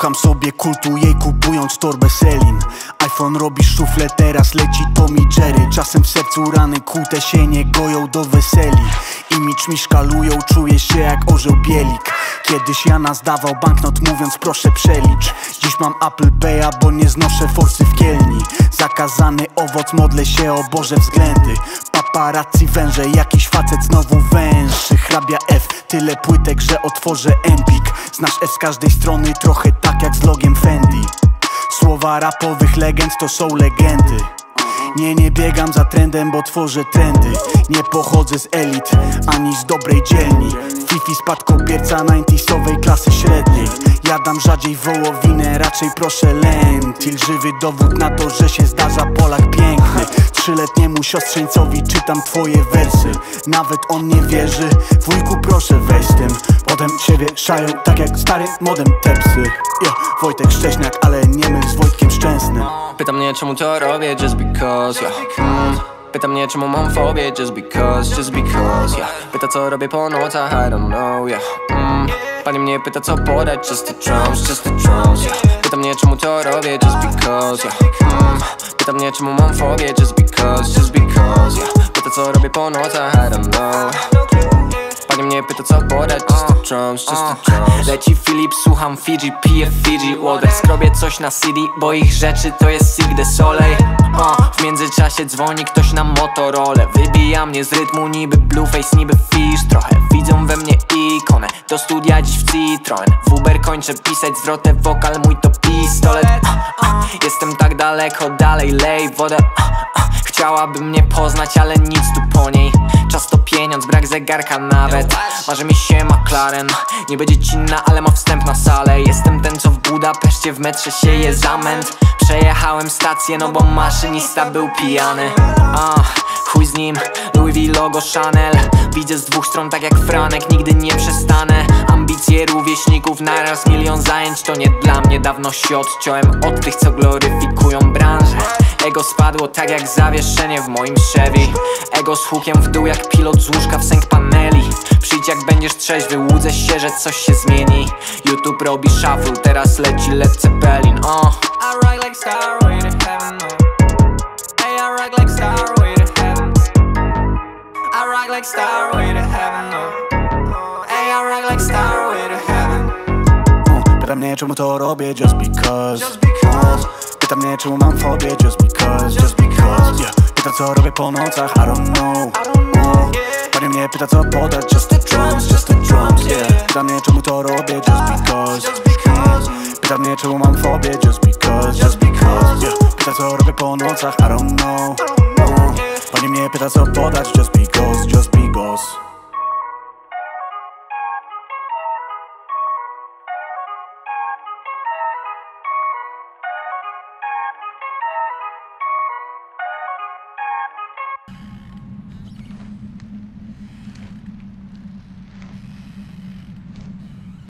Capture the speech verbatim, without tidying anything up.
Słucham sobie kultu jej, kupując torbę Selin. iPhone robi szuflę, teraz leci Tom i Jerry. Czasem w sercu rany kłute się nie goją do weseli. Imidż mi szkalują, czuję się jak orzeł bielik. Kiedyś Jana zdawał banknot mówiąc proszę przelicz. Dziś mam Apple Pay'a, bo nie znoszę forsy w Kielni. Zakazany owoc, modlę się o Boże względy. Paparazzi węże, jakiś facet znowu węży. Hrabia F, tyle płytek, że otworzę Empik. Znasz F z każdej strony, trochę tak jak z logiem Fendi. Słowa rapowych legend to są legendy. Nie, nie biegam za trendem, bo tworzę trendy. Nie pochodzę z elit, ani z dobrej dzielni. Fifi spadkobierca dziewięćdziesiątowej klasy średniej. Jadam rzadziej wołowinę, raczej proszę lentil. Żywy dowód na to, że się zdarza Polak piękny. Trzyletniemu siostrzeńcowi czytam twoje wersy. Nawet on nie wierzy, wujku proszę weź z tym. Potem się wieszają tak jak stary modem tepsy. Yo, Wojtek Szcześniak, ale nie myl z Wojtkiem Szczęsnym. Pyta mnie czemu to robię, just because, yeah. mm. Pyta mnie czemu mam fobię, just because, just because, yeah. Pyta co robię po nocach, I don't know, yeah. mm. Pani mnie pyta co podać, just the drums, just the drums, yeah. Pyta mnie czemu to robię, just because, yeah. mm. Pyta mnie czemu mam fobię, just because, just because, yeah. Pyta co robię po nocach, I don't know. Pani mnie pyta co podać, just the drums, just the drums. Leci Filip, słucham Fiji, piję Fiji water. Skrobię coś na C D, bo ich rzeczy to jest Cirque du Soleil. uh, W międzyczasie dzwoni ktoś na Motorola. Wybija mnie z rytmu niby Blueface, niby Fish. Trochę widzą we mnie ikonę, do studia dziś w Citroen. W Uber kończę pisać zwrotę, wokal mój to pistolet. uh, uh, Jestem tak daleko, dalej lej wodę. uh, uh, Chciałaby mnie poznać, ale nic tu po niej. Czas to pieniądz, brak zegarka nawet. Marzy mi się McLaren, nie będzie dziecinna, ale ma wstęp na salę. Jestem ten co w Budapeszcie w metrze sieje zamęt. Przejechałem stację, no bo maszynista był pijany. A, chuj z nim, Louis V, logo Chanel. Widzę z dwóch stron tak jak Franek, nigdy nie przestanę. Ambicje rówieśników, naraz milion zajęć. To nie dla mnie, dawno się odciąłem od tych co gloryfikują branżę. Ego spadło tak jak zawieszenie w moim Chevy. Ego z hukiem w dół jak pilot z łóżka w sęk paneli. Przyjdź jak będziesz trzeźwy, łudzę się, że coś się zmieni. YouTube robi shuffle, teraz leci Led Zeppelin. uh. I rock like Starway to heaven, no. Hey, I rock like Starway to heaven. I rock like Starway to heaven, no. Hey, I rock like Starway to heaven. uh, Pyta mnie czemu to robię, just because, Just because. uh, Pyta mnie czemu mam fobię, just because, just because, yeah. Pyta co robię po nocach, I don't know, I don't know, uh, yeah. Pani mnie pyta co podać, just the drums, just the drums, yeah. Pyta mnie czemu to robię, just because, Just because. Pyta mnie czemu mam fobię, just because, just because, yeah. Pyta co robię po nocach, I don't know, uh, Pani mnie pyta co podać, just because, just because.